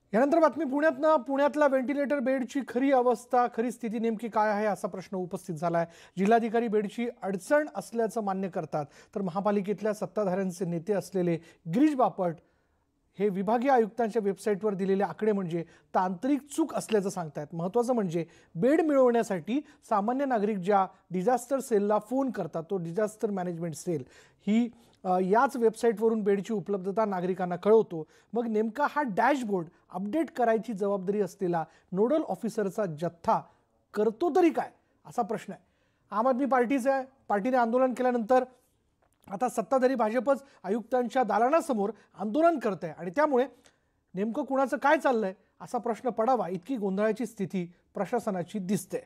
यानंतर बातमी पुण्यातला व्हेंटिलेटर बेडची खरी अवस्था, खरी स्थिती नेमकी काय आहे असा प्रश्न उपस्थित झाला आहे। जिल्हाधिकारी बेडची अडचण असल्याचं मान्य करतात, तर महापालिकेतल्या सत्ताधाऱ्यांचे नेते असलेले गिरीश बापट हे विभागीय आयुक्तांच्या वेबसाईटवर दिलेले आकडे म्हणजे तांत्रिक चूक असल्याचं सांगतात। महत्त्वाचं म्हणजे बेड मिळवण्यासाठी सामान्य नागरिक ज्या डिझास्टर सेलला फोन करतात, तो डिझास्टर मॅनेजमेंट सेल ही याच वेबसाईटवरून बेडची उपलब्धता नागरिकांना कळवतो। मग नेमका हा डॅशबोर्ड अपडेट करायची जबाबदारी असलेला नोडल ऑफिसरचा जत्था करतो तरी काय असा प्रश्न आहे। आम आदमी पार्टीने आंदोलन केल्यानंतर आता सत्ताधारी भाजपच आयुक्तांच्या दालनासमोर आंदोलन करत आहे आणि त्यामुळे नेमकं कुणाचं काय चाललंय असा प्रश्न पडावा इतकी गोंधळाची स्थिती प्रशासनाची दिसते।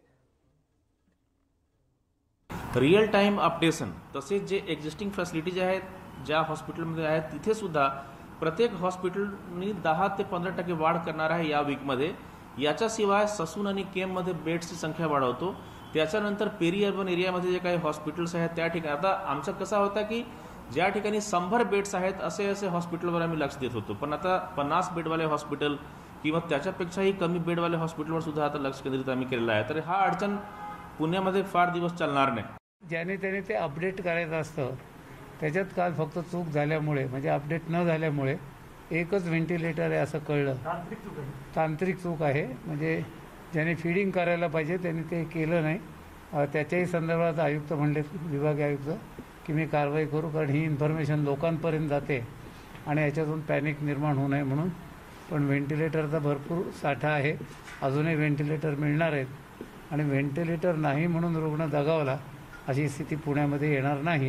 रियल टाइम अपडेशन तसेच जे एक्झिस्टिंग फॅसिलिटीज आहेत ज्या हॉस्पिटलमध्ये आहेत तिथे सुद्धा प्रत्येक हॉस्पिटलनी 10 ते 15% वाढ करणार आहे या वीकमध्ये। याच्याशिवाय ससून आणि केममध्ये बेड्सची संख्या वाढवतो। त्याच्यानंतर पेरी अर्बन एरियामध्ये जे काही हॉस्पिटल्स आहेत त्या ठिकाणी आता आमचं कसं होतं की ज्या ठिकाणी 100 बेड्स आहेत असे हॉस्पिटलवर आम्ही लक्ष देत होतो, पण आता 50 बेडवाले हॉस्पिटल किंवा त्याच्यापेक्षाही कमी बेडवाले हॉस्पिटलवर सुद्धा आता लक्ष केंद्रित आम्ही केलेलं आहे। तर हा अडचण पुण्यामध्ये फार दिवस चालणार नाही। ज्याने त्याने ते अपडेट करायचं असतं त्याच्यात काल फक्त चूक झाल्यामुळे म्हणजे अपडेट न झाल्यामुळे एकच व्हेंटिलेटर आहे असं कळलं। तांत्रिक चूक आहे, म्हणजे ज्याने फीडिंग करायला पाहिजे त्यांनी ते केलं नाही। त्याच्याही संदर्भात आयुक्त म्हणले, विभागीय आयुक्त, की मी कारवाई करू, कारण ही इन्फॉर्मेशन लोकांपर्यंत जाते आणि याच्यातून पॅनिक निर्माण होऊ नये म्हणून। पण व्हेंटिलेटरचा भरपूर साठा आहे, अजूनही व्हेंटिलेटर मिळणार आहेत आणि व्हेंटिलेटर नाही म्हणून रुग्ण दगावला अशी स्थिती पुण्यामध्ये येणार नाही।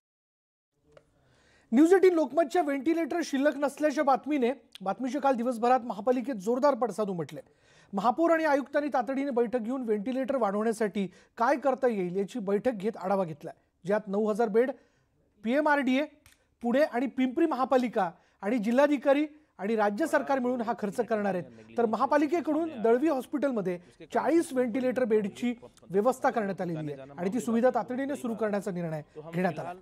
न्यूज 18 लोकमतच्या व्हेंटिलेटर शिल्लक नसल्याच्या बातमीचे काल दिवसभरात महापालिकेत जोरदार पडसाद उमटले। महापौर आणि आयुक्तांनी तातडीने बैठक घेऊन व्हेंटिलेटर वाढवण्यासाठी काय करता येईल याची बैठक घेत आढावा घेतला, ज्यात 9000 बेड PMRDA, पुणे आणि पिंपरी महापालिका आणि जिल्हाधिकारी आणि राज्य सरकार मिळून हा खर्च करणार आहेत। तर महापालिकेकडून दळवी हॉस्पिटलमध्ये 40 व्हेंटिलेटर बेडची व्यवस्था करण्यात आलेली आहे आणि ती सुविधा तातडीने सुरू करण्याचा निर्णय घेण्यात आला।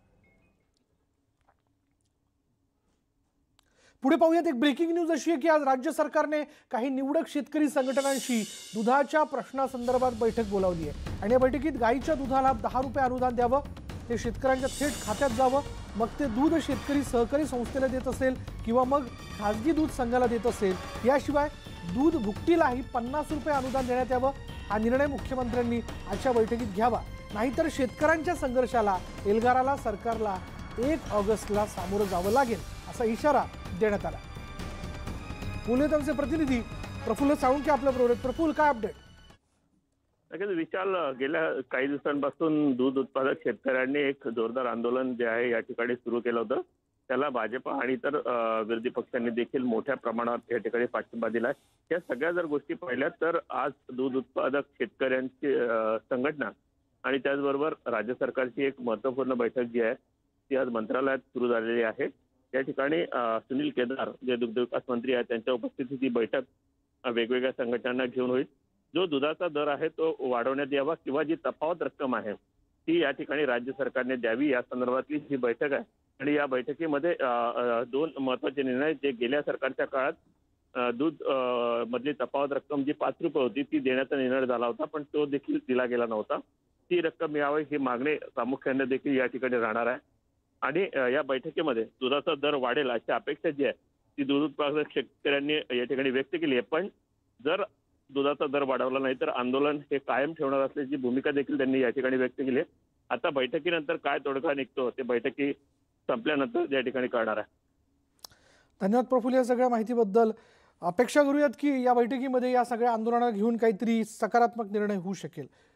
पुढे पाहूयात एक ब्रेकिंग न्यूज अशी आहे की आज राज्य सरकारने काही निवडक शेतकरी संघटनांशी दुधाच्या प्रश्नासंदर्भात बैठक बोलावली आहे आणि या बैठकीत गाईच्या दुधाला 10 रुपये अनुदान द्यावं, ते शेतकऱ्यांच्या थेट खात्यात जावं, मग ते दूध शेतकरी सहकारी संस्थेला देत असेल किंवा मग खाजगी दूध संघाला देत असेल, याशिवाय दूध भुकटीलाही 50 रुपये अनुदान देण्यात यावं। हा निर्णय मुख्यमंत्र्यांनी आजच्या बैठकीत घ्यावा, नाहीतर शेतकऱ्यांच्या संघर्षाला, एल्गाराला सरकारला 1 ऑगस्टला सामोरं जावं लागेल असा इशारा देण्यात आला। पुण्याचे प्रतिनिधी प्रफुल्ल साळुंके आपल्या बरोबर आहेत। प्रफुल्ल, काय अपडेट? विशाल, गेल्या काही दिवसांपासून दूध उत्पादक शेतकऱ्यांनी एक जोरदार आंदोलन जे आहे या ठिकाणी सुरू केलं होतं। त्याला भाजप आणि इतर विरोधी पक्षांनी देखील मोठ्या प्रमाणात या ठिकाणी पाठिंबा दिलाय। या सगळ्या जर गोष्टी पाहिल्यात तर आज दूध उत्पादक शेतकऱ्यांची संघटना आणि त्याचबरोबर राज्य सरकारची एक महत्त्वपूर्ण बैठक जी आहे ती आज मंत्रालयात सुरू झालेली आहे। या ठिकाणी सुनील केदार जे दुग्ध विकास मंत्री आहेत त्यांच्या उपस्थितीत ही बैठक वेगवेगळ्या संघटनांना घेऊन होईल। जो दुधाचा दर आहे तो वाढवण्यात यावा किंवा जी तफावत रक्कम आहे ती या ठिकाणी राज्य सरकारने द्यावी, या संदर्भातली ही बैठक आहे। आणि या बैठकीमध्ये 2 महत्त्वाचे निर्णय, जे गेल्या सरकारच्या काळात दूध मधली तफावत रक्कम जी 5 रुपये होती ती देण्याचा निर्णय झाला होता, पण तो देखील दिला गेला नव्हता। ती रक्कम मिळावी ही मागणी प्रामुख्याने देखील या ठिकाणी राहणार आहे आणि या बैठकीमध्ये दुधाचा दर वाढेल अशी अपेक्षा जी आहे ती दूध उत्पादक शेतकऱ्यांनी या ठिकाणी व्यक्त केली आहे। पण जर दुधाचा दर वाढवला नाही तर आंदोलन हे कायम ठेवणार असल्याची भूमिका देखील त्यांनी या ठिकाणी व्यक्त केली आहे। आता बैठकीनंतर काय तोडगा निघतो ते बैठकी संपल्यानंतर या ठिकाणी कळणार आहे। धन्यवाद प्रफुल्ल या सगळ्या माहितीबद्दल। अपेक्षा करूयात की या बैठकीमध्ये या सगळ्या आंदोलनाला घेऊन काहीतरी सकारात्मक निर्णय होऊ शकेल।